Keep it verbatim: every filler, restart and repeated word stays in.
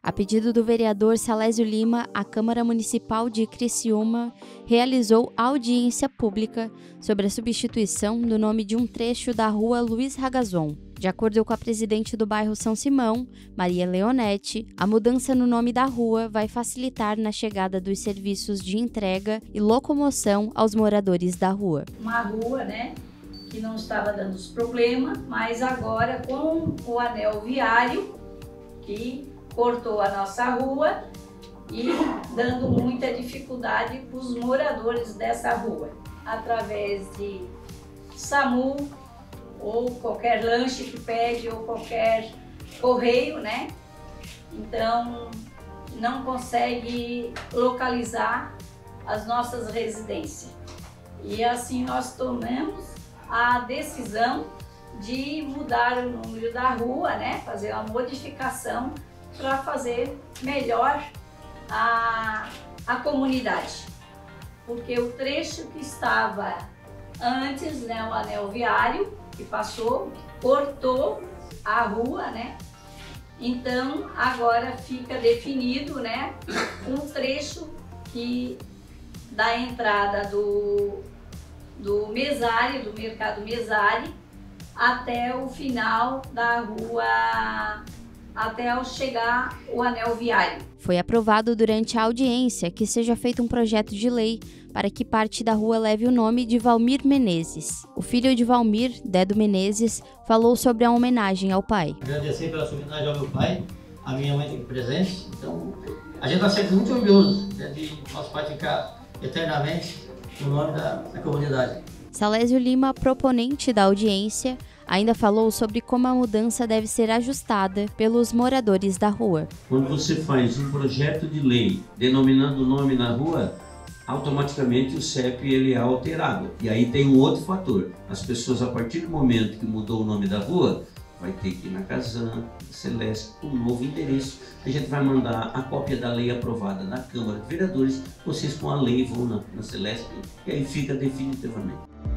A pedido do vereador Salésio Lima, a Câmara Municipal de Criciúma realizou audiência pública sobre a substituição do nome de um trecho da rua Luiz Ragazon. De acordo com a presidente do bairro São Simão, Maria Leonete, a mudança no nome da rua vai facilitar na chegada dos serviços de entrega e locomoção aos moradores da rua. Uma rua, né, que não estava dando os problemas, mas agora com o anel viário, que cortou a nossa rua e dando muita dificuldade para os moradores dessa rua, através de SAMU ou qualquer lanche que pede ou qualquer correio, né? Então não consegue localizar as nossas residências. E assim nós tomamos a decisão de mudar o número da rua, né? Fazer uma modificação para fazer melhor a, a comunidade. Porque o trecho que estava antes, né, o anel viário, que passou, cortou a rua, né? Então agora fica definido, né, um trecho que da entrada do, do mesário, do mercado mesário, até o final da rua, até ao chegar o anel viário. Foi aprovado durante a audiência que seja feito um projeto de lei para que parte da rua leve o nome de Valmir Menezes. O filho de Valmir, Dedo Menezes, falou sobre a homenagem ao pai. Agradecer pela sua homenagem ao meu pai, a minha mãe tem presente, então a gente está sempre muito orgulhoso, né, de nosso pai ficar eternamente no nome da, da comunidade. Salésio Lima, proponente da audiência, ainda falou sobre como a mudança deve ser ajustada pelos moradores da rua. Quando você faz um projeto de lei denominando o nome na rua, automaticamente o C E P ele é alterado. E aí tem um outro fator. As pessoas, a partir do momento que mudou o nome da rua, vai ter que ir na Casan, Celeste, um novo endereço. A gente vai mandar a cópia da lei aprovada na Câmara de Vereadores, vocês com a lei vão na, na Celeste e aí fica definitivamente.